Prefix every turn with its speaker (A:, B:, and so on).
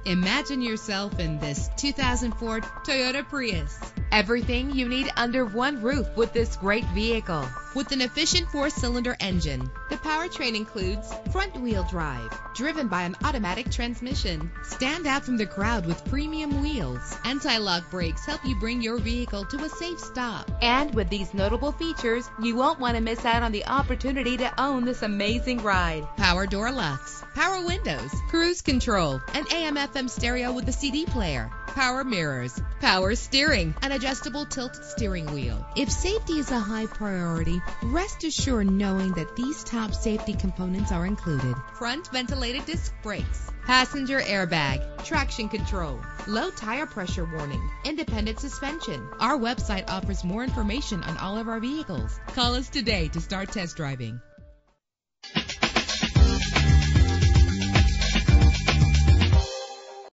A: Imagine yourself in this 2004 Toyota Prius. Everything you need under one roof with this great vehicle. With an efficient 4-cylinder engine, the powertrain includes front-wheel drive, driven by an automatic transmission. Stand out from the crowd with premium wheels. Anti-lock brakes help you bring your vehicle to a safe stop. And with these notable features, you won't want to miss out on the opportunity to own this amazing ride. Power door locks, power windows, cruise control, an AM/FM stereo with a CD player, power mirrors, power steering, an adjustable tilt steering wheel. If safety is a high priority, rest assured knowing that these top safety components are included: front ventilated disc brakes, passenger airbag, traction control, low tire pressure warning, independent suspension. Our website offers more information on all of our vehicles. Call us today to start test driving.